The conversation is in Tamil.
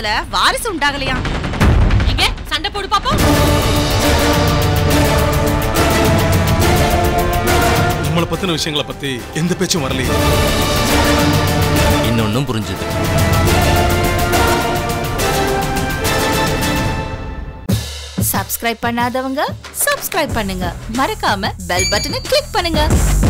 குடும்பத்துல வாரிசு உண்டாகலையா? எங்க சண்டை போடு பாப்போம். நம்மளை பத்தின விஷயங்களை பத்தி எந்த பேச்சும் வரலையே. இன்னொன்னும் புரிஞ்சுது. சப்ஸ்கிரைப் பண்ணாதவங்க சப்ஸ்கிரைப் பண்ணுங்க. மறக்காம பெல் பட்டனை கிளிக் பண்ணுங்க.